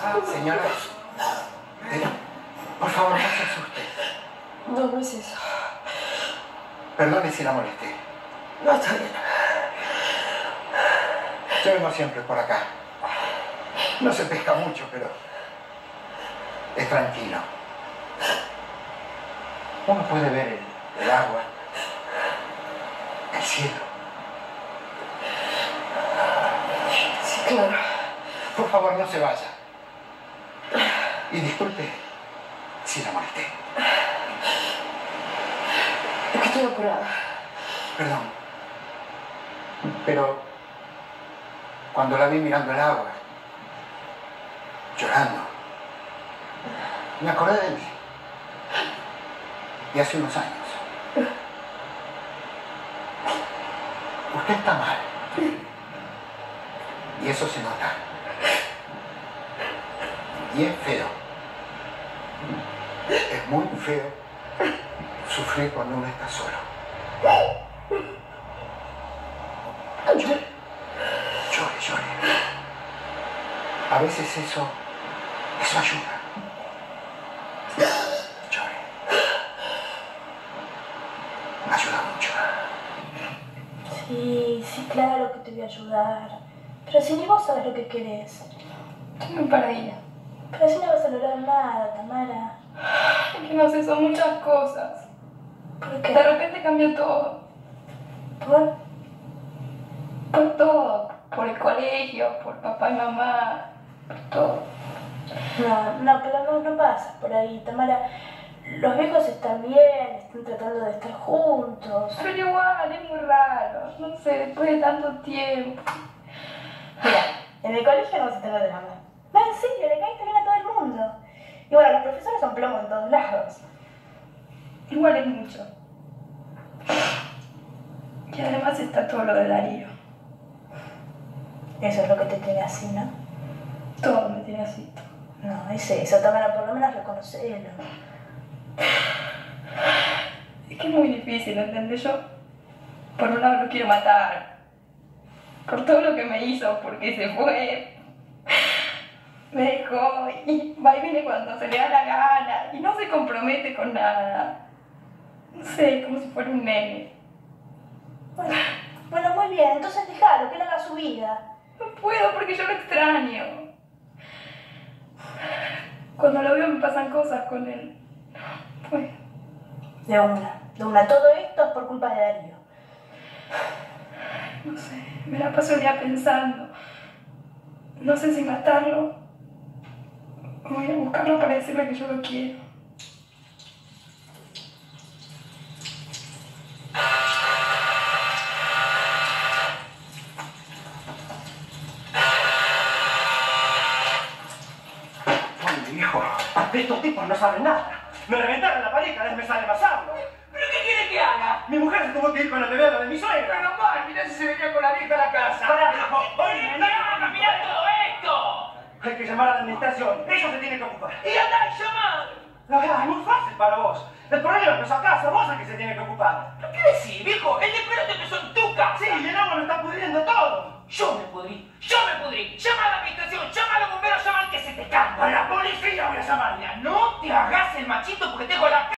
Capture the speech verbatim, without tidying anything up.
Señora, eh, por favor, no se asuste. No, no es eso. Perdone si la molesté. No, está bien. Yo vengo siempre por acá. No se pesca mucho, pero es tranquilo. Uno puede ver el, el agua, el cielo. Sí, claro. Por favor, no se vaya. Y disculpe si la molesté. Es que estoy apurada. Perdón. Pero cuando la vi mirando el agua, llorando, me acordé de mí. De hace unos años. Usted está mal. Y eso se nota. Y es feo. Es muy feo sufrir cuando uno está solo. Llore, llore, llore. A veces eso, eso ayuda. Llore. Ayuda mucho. Sí, sí, claro que te voy a ayudar. Pero si ni vos sabes lo que querés. Estoy muy perdida. Pero así no vas a lograr nada, Tamara. Es que no sé, son muchas cosas. ¿Por qué? De repente cambió todo. ¿Por? Por todo. Por el colegio, por papá y mamá, por todo. No, no, pero no, no pasa por ahí, Tamara. Los viejos están bien, están tratando de estar juntos. Pero igual, es muy raro. No sé, después de tanto tiempo. Mira, en el colegio no se te de la mano. No, en serio, le caíste bien a todo el mundo. Y bueno, los profesores son plomo en todos lados. Igual es mucho. Y además está todo lo de Darío. Eso es lo que te tiene así, ¿no? Todo me tiene así. No, es eso, Tamara, por lo menos reconocelo. Es que es muy difícil, ¿entendés? Yo, por un lado, lo quiero matar. Por todo lo que me hizo, porque se fue. Me dejó y va y viene cuando se le da la gana. Y no se compromete con nada. No sé, como si fuera un nene. Bueno, bueno, muy bien, entonces déjalo, que él haga su vida. No puedo porque yo lo extraño. Cuando lo veo me pasan cosas con él. Pues, De una, de una. Todo esto es por culpa de Darío. no sé, me la paso el día pensando. No sé si matarlo. Voy a buscarlo para decirle que yo lo quiero. Oye, viejo, estos tipos no saben nada. Me reventaron la pared, cada vez me sale más agua. ¿Pero qué quiere que haga? Mi mujer se tuvo que ir con el bebé a lo de mi suegra. Pero mal, mirá si se venía con la vieja a la casa. Pará, viejo. ¡Oye, Oye, no haga mirar todo esto! hay que llamar a la administración. Ellos se tienen que ocupar. ¡Y andá y llamá! La verdad, es muy fácil para vos. El problema empezó acá, sos vos el que se tiene que ocupar. ¿Pero qué decís, viejo? El despelote empezó en tu casa. Sí, y el agua lo está pudriendo todo. Yo me pudrí, yo me pudrí. Llama a la administración, llama a los bomberos, llama al que se te canta. A la policía voy a llamar. No te hagas el machito porque tengo la